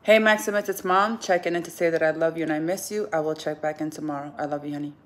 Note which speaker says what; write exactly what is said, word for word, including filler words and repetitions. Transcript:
Speaker 1: Hey, Maximus, it's Mom. Checking in to say that I love you and I miss you. I will check back in tomorrow. I love you, honey.